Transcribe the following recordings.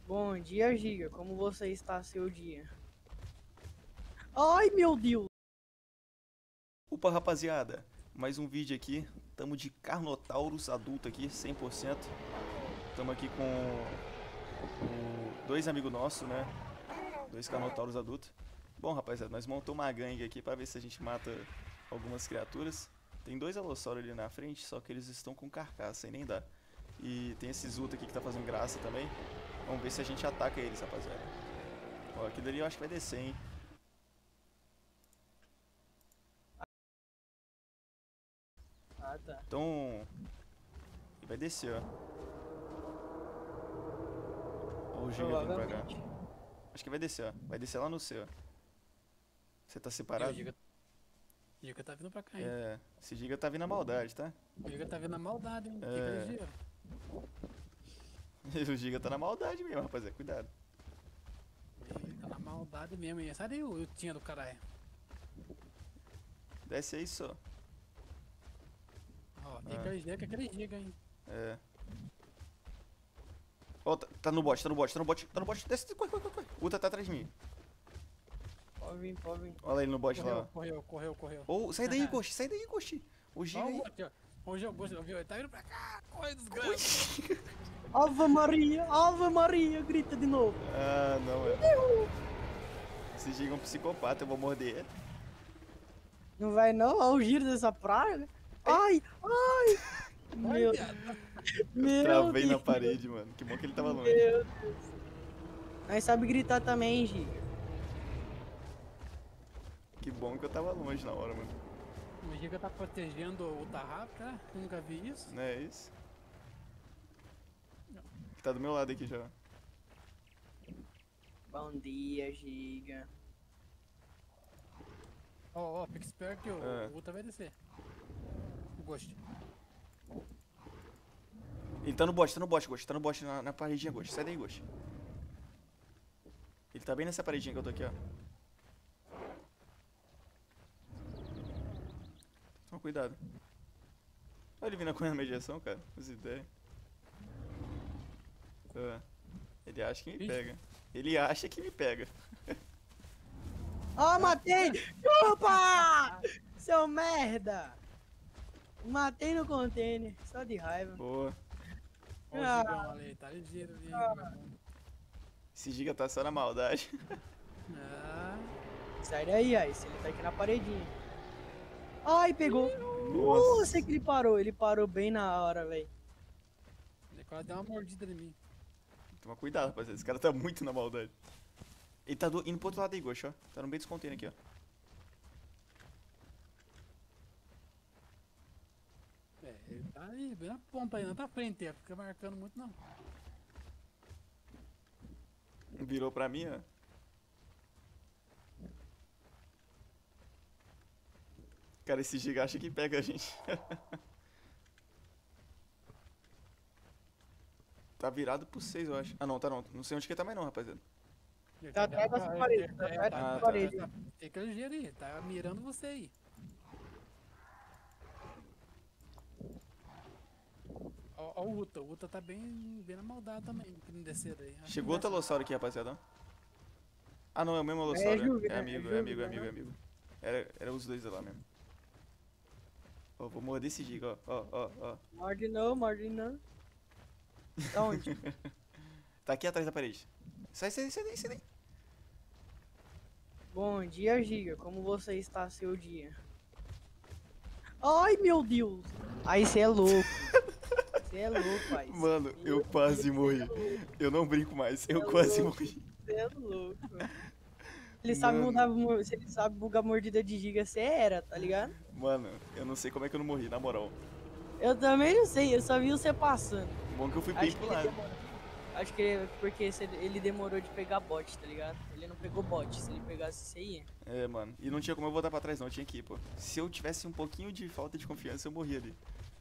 Bom dia, Giga. Como você está seu dia? Ai, meu Deus! Opa, rapaziada, mais um vídeo aqui. Tamo de Carnotaurus adulto aqui, 100%. Tamo aqui com dois amigos nossos, né? Dois Carnotaurus adultos. Bom, rapaziada, nós montamos uma gangue aqui pra ver se a gente mata algumas criaturas. Tem dois Alossauros ali na frente, só que eles estão com carcaça e nem dá. E tem esse Zuta aqui que tá fazendo graça também. Vamos ver se a gente ataca eles, rapaziada. Ó, aquilo ali eu acho que vai descer, hein? Ah, tá. Então, e vai descer, ó. Ó o Giga vindo pra cá. Provavelmente. Acho que vai descer, ó. Vai descer lá no C, ó. Você tá E o separado? Giga tá vindo pra cá, hein? É. Esse Giga tá vindo na maldade, tá? O Giga tá vindo na maldade, hein? Que É. Giga? O Giga tá na maldade mesmo, rapaziada. Cuidado. Ele tá na maldade mesmo, hein? Sai daí o tinha do caralho. Desce aí só. Ó, tem aquele Giga, hein? É. Ó, tá no bot, tá no bot, tá no bot, tá no bot. Desce, corre, corre, corre, corre. Uta tá atrás de mim. Pode vir, pode vir. Olha ele no bot lá, Correu. ó. Ô, sai daí, Ghost, sai daí, Ghost. O Giga Ó, aí. hoje eu gosto, viu? Ele tá vindo pra cá. Corre, desgraça. Ave Maria, grita de novo. Ah, não, é. Esse Giga é um psicopata, eu vou morder ele. Não vai não? Olha o giro dessa praga. Ai, ai! Meu, meu Travei na Deus. parede, mano. Que bom que ele tava longe. Meu Deus. Nós sabe gritar também, hein, Giga. Que bom que eu tava longe na hora, mano. O Giga tá protegendo o Tarrapka, né? Eu nunca vi isso. Não é isso? Tá do meu lado aqui já. Bom dia, Giga. Ó, fica esperto que É. o Uta vai descer. O Ghost. Ele tá no bot, Ghost. Tá no bot na paredinha, Ghost. Sai daí, Ghost. Ele tá bem nessa paredinha que eu tô aqui, ó. Toma cuidado. Olha ele vindo com a mediação, cara. As ideias. É. Ele acha que me Ixi. pega. Ele acha que me pega. Ó, matei! Opa! Seu merda! Matei no container, só de raiva. Boa. Ó o Gigão ali, tá ligeiro ali. Esse Giga tá só na maldade. Ah, Sai daí, aí, ele tá aqui na paredinha. Ai, pegou. Nossa. Nossa, que ele parou bem na hora, velho. ele quase deu uma mordida em mim. Toma cuidado, rapaziada. Esse cara tá muito na maldade. Ele tá indo pro outro lado aí, Ghost, ó. Tá no meio dos containers aqui, ó. É, ele tá aí, bem na ponta aí, não tá frente, fica marcando muito não. Virou pra mim, ó. Cara, esse Giga acha que pega a gente. Tá virado pro 6, eu acho. Ah, não, tá não. Não sei onde que ele tá mais não, rapaziada. Tá atrás dessa parede, tá atrás dessa parede. Tem aquele giro aí, tá mirando você aí. Ó o Uta tá bem na maldade também, que não descer daí. Acho que Chegou não outro desce. Alossauro aqui, rapaziada. Ah, não, é o mesmo Alossauro. Juve, É né? amigo, É é Juve, amigo, é né, amigo, é não? amigo. Era os dois lá mesmo. Ó, vou morder esse Giga, ó. Morde não. Da onde? Tá aqui atrás da parede. Sai daí. Bom dia, Giga. Como você está seu dia? Ai, meu Deus! Aí você é louco. Você é louco, pai. Mano, eu quase morri. Eu não brinco mais, eu quase morri. Você é louco. Ele sabe Mano. mudar, se ele sabe bugar mordida de giga, você era, tá ligado? Mano, eu não sei como é que eu não morri, na moral. Eu também não sei, eu só vi você passando. Bom que eu fui bem Acho que pro ele lado. demorou. Acho que porque ele demorou de pegar bot, tá ligado? Ele não pegou bot, se ele pegasse, você ia. É, mano. E não tinha como eu voltar pra trás, não. Eu tinha que ir, pô. Se eu tivesse um pouquinho de falta de confiança, eu morria ali.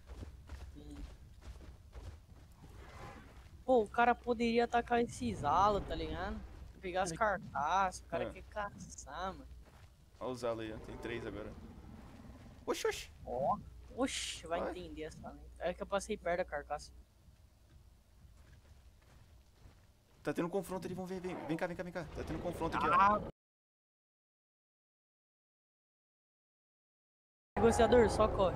Pô, o cara poderia atacar esses alas, tá ligado? Pegar as carcaças, o cara É. quer caçar, mano. Olha os alas aí, ó. Tem 3 agora. Oxi. Ó. Oxi, vai Vai. entender essa lenta. É que eu passei perto da carcaça. Tá tendo confronto ali, vamos ver. Vem cá, vem cá, vem cá. Tá tendo confronto aqui, ó. Ah. Negociador, só corre.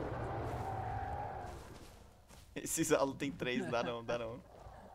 Esses alunos tem 3, dá não, dá não.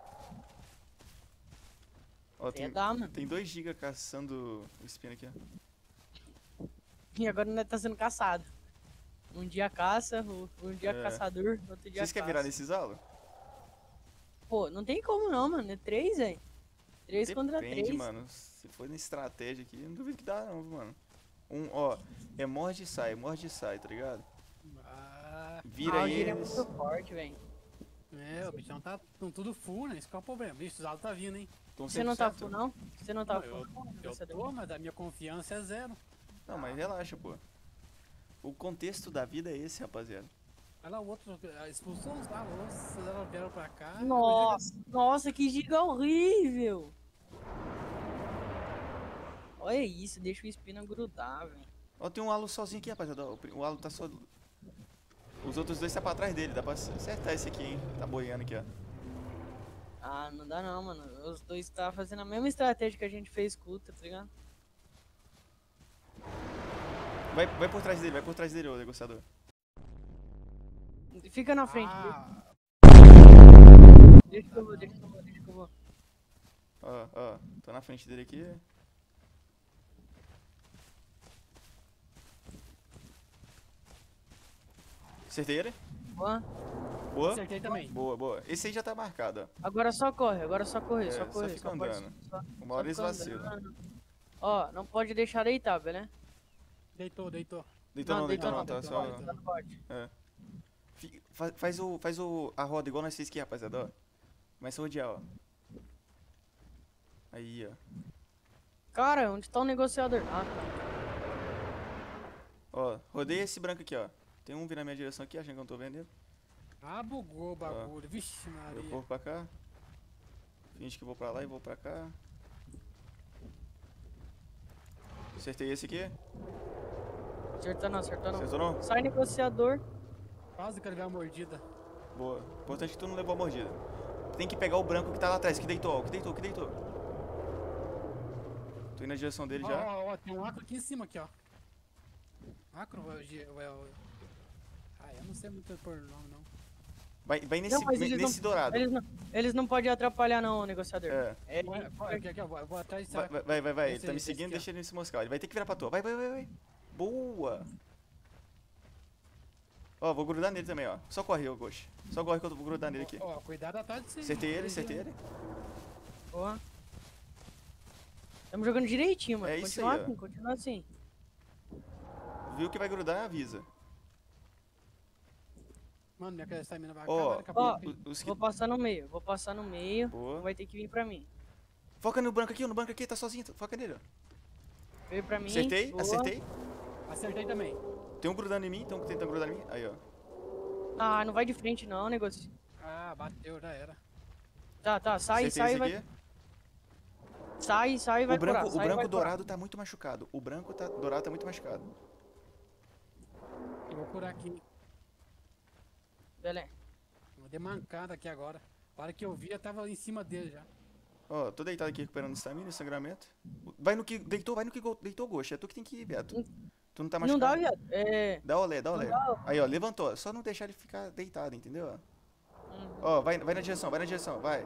Ó, Até dá, mano. tem 2 GB caçando o espino aqui, ó. E agora não tá sendo caçado. Um dia caça, um dia É. caçador, outro dia Vocês querem virar nesses alos? Pô, não tem como não, mano. É 3, velho. 3 contra Depende, 3. mano. Se for na estratégia aqui, eu não duvido que dá não, mano. Ó, é morde e sai, tá ligado? Ah, Vira o giro é eles. muito forte, velho. o bichão tá tão tudo full, né? Esse que é o problema. Bicho, os altos tá vindo, hein? Tão Você não tá 100%. full, não? Você não tá Não, full, não? eu negociador? tô, mas a minha confiança é 0. Não, mas relaxa, pô. O contexto da vida é esse, rapaziada. Olha lá, o outro expulsou os alos, elas vieram pra cá. Nossa, que giga horrível. Olha isso, deixa o espina grudar, velho. Ó, tem um halo sozinho aqui, rapaziada. Ó, o halo tá só... Os outros 2 tá pra trás dele, dá pra acertar esse aqui, hein. Tá boiando aqui, ó. Ah, não dá não, mano. Os dois tá fazendo a mesma estratégia que a gente fez com o Uta, tá ligado? Vai por trás dele, ô negociador. Fica na frente, Ah, deixa que eu vou, deixa que eu vou. Ó, tô na frente dele aqui. Acertei ele? Boa. Boa. acertei também. Boa. Esse aí já tá marcado, ó. Agora só corre, só correr, É, só só correr. fica pode- andando. só- Uma hora eles fica vacilam. andando. Ó, não pode deixar deitar, beleza? Deitou. Deitou Não, não, deitou tá não, só... deitou não pode. Faz a roda igual nós fez aqui, rapaziada, ó. Começa a rodear, ó. Aí, ó. Cara, onde tá o negociador? Ah, tá. Ó, rodei esse branco aqui, ó. Tem um vindo na minha direção aqui, achando que eu não tô vendo ele. Ah, bugou o bagulho. Vixe, Eu Maria. corro pra cá. Finge que eu vou pra lá e vou pra cá. Acertei esse aqui. Acertou não. Acertou não? Sai negociador. Quase que ele veio a mordida. Boa. Importante que tu não levou a mordida. Tem que pegar o branco que tá lá atrás, que deitou, ó. Que deitou. Tô indo na direção dele já. Ó, tem um acro aqui em cima, aqui, ó. Acro, eu não sei muito por nome, não. Vai Não, mas eles nesse dourado. Eles não podem atrapalhar não, o negociador. É. Aqui, eu vou atrás de Vai. Ele tá me Esse seguindo, aqui, ó. deixa ele se moscar. Ele vai ter que virar pra tua. Vai. Boa. Ó, vou grudar nele também, ó. Só corre, ô Ghost. Só corre que eu vou grudar nele aqui. Ó, cuidado atrás de você. Acertei ele. Boa. Tamo jogando direitinho, mano. É isso Continua aí, ó. assim, continua assim. Viu que vai grudar, avisa. Mano, minha estamina vai Ó, acabar, acabou. ó, Os que... Vou passar no meio. Boa. Vai ter que vir pra mim. Foca no branco aqui, tá sozinho. Foca nele, ó. Veio pra mim. Acertei. Boa. Acertei também. Tem um grudando em mim, tem um tentando grudar em mim. Aí, ó. Ah, não vai de frente não, negócio. Ah, bateu, já era. Tá, sai, Acertei esse vai. aqui. Sai, vai O branco, curar. o sai, branco vai curar. dourado tá muito machucado. Dourado tá muito machucado. Eu vou curar aqui. Beleza. Vou dar mancada aqui agora. A hora que eu vi, eu tava em cima dele já. Ó, tô deitado aqui recuperando estamina e sangramento. Vai no que deitou o Ghost. É tu que tem que ir, Beto. Tu não tá Não machucado. dá, viado. É. Dá olé. Não dá. Aí, ó, levantou. Só não deixar ele ficar deitado, entendeu? Ó, vai na direção, vai.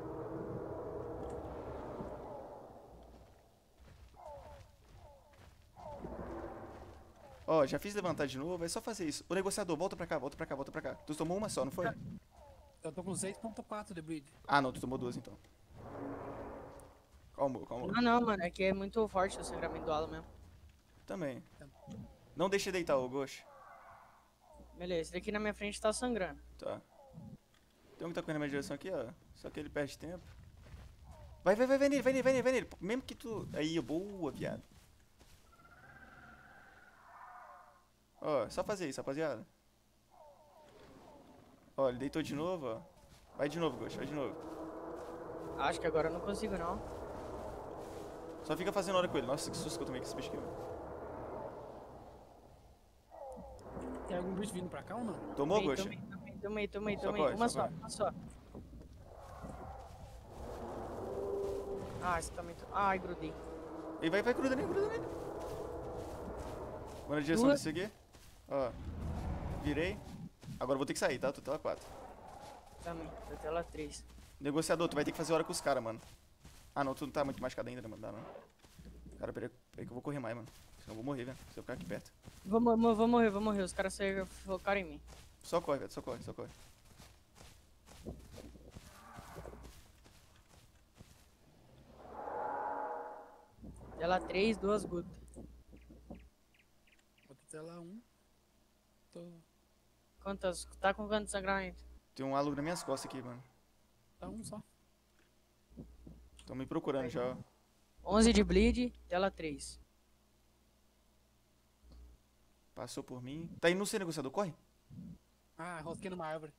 Ó, já fiz levantar de novo, é só fazer isso. O negociador, volta pra cá. Tu tomou uma só, não foi? Eu tô com 6.4 de bleed. Ah, não, tu tomou duas então. Calma. Não, mano. É que é muito forte o sangramento do halo mesmo. Também. Não deixa deitar o Ghost. Beleza, esse daqui na minha frente tá sangrando. Tá. Tem um que tá correndo na minha direção aqui, ó. Só que ele perde tempo. Vai nele. Mesmo que tu... Aí, boa, viado. Ó, só fazer isso, rapaziada. Ó, ele deitou de novo, ó. Vai de novo, Ghost, vai de novo. Acho que agora eu não consigo, não. Só fica fazendo hora com ele. Nossa, que susto que eu tomei com esse bicho aqui, mano. Tem algum bicho vindo pra cá ou não? Tomou, Ghost? Tomei. Só corre, Uma só só. Ah, esse tá muito... Ai, grudei. Ei, vai, gruda nele, gruda nele. Vou na direção Duas. desse aqui. Ó. Virei. Agora eu vou ter que sair, tá? Tô tela 4. Também, da tela 3. Negociador, tu vai ter que fazer hora com os caras, mano. Ah, não, tu não tá muito machucado ainda, né, mano? Dá não. Cara, peraí que eu vou correr mais, mano. Senão eu vou morrer, velho. Se eu ficar aqui perto. Vou morrer. Os caras focaram em mim. Só corre, velho. Só corre. Tela 3, 2 gotas. Outra tela 1. Tô... Quantas? Tá com quanto sangramento? Tem um halo nas minhas costas aqui, mano. Tá 1 só. Tão me procurando já, ó. 11 de bleed, tela 3. Passou por mim. Tá indo no seu negociador, corre. Ah, rosquei numa árvore.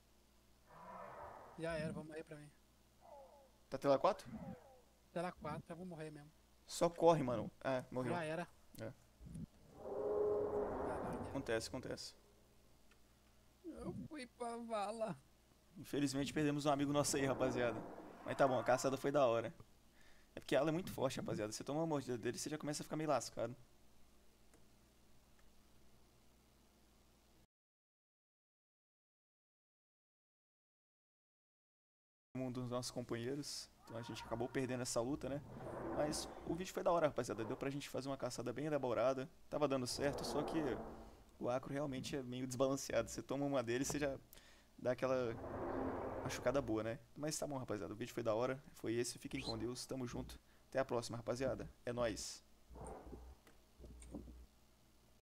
Já era, vou morrer pra mim. Tá tela 4? Tela 4, já vou morrer mesmo. Só corre, mano. Ah, morreu. Já era. É. Caralho. Acontece. Eu fui pra vala. Infelizmente perdemos um amigo nosso aí, rapaziada. Mas tá bom, a caçada foi da hora. É porque ela é muito forte, rapaziada. Você toma uma mordida dele, você já começa a ficar meio lascado. Um dos nossos companheiros. Então a gente acabou perdendo essa luta, né? Mas o vídeo foi da hora, rapaziada. Deu pra gente fazer uma caçada bem elaborada. Tava dando certo, só que o acro realmente é meio desbalanceado. Você toma uma dele, você já dá aquela machucada boa, né? Mas tá bom, rapaziada. O vídeo foi da hora. Foi esse. Fiquem com Deus. Tamo junto. Até a próxima, rapaziada. É nóis.